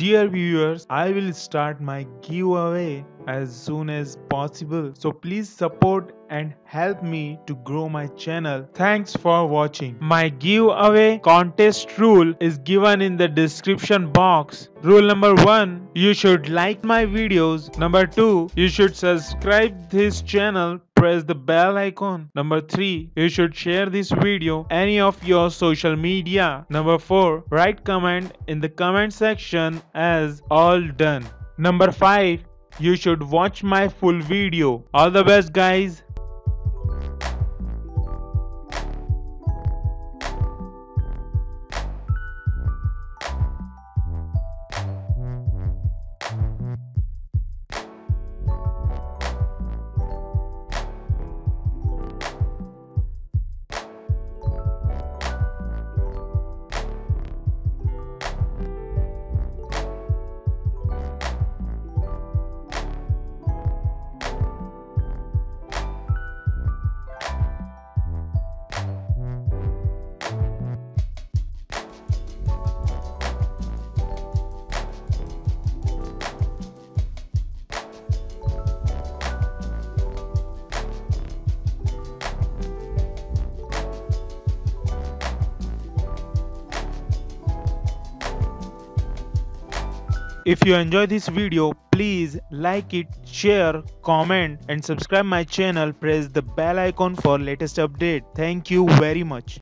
Dear viewers, I will start my giveaway as soon as possible. So please support and help me to grow my channel. Thanks for watching. My giveaway contest rule is given in the description box. Rule number 1, you should like my videos. Number 2, you should subscribe this channel. Press the bell icon. Number 3, you should share this video any of your social media. Number 4, write comment in the comment section as all done. Number 5, you should watch my full video. All the best, guys. If you enjoy this video, please like it, share, comment and subscribe my channel. Press the bell icon for latest update. Thank you very much.